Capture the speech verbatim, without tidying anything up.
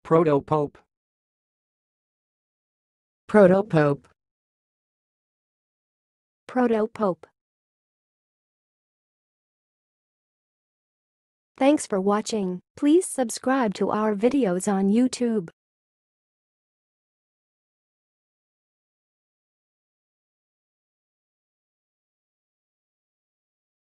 Protopope. Protopope. Protopope. Thanks for watching. Please subscribe to our videos on YouTube.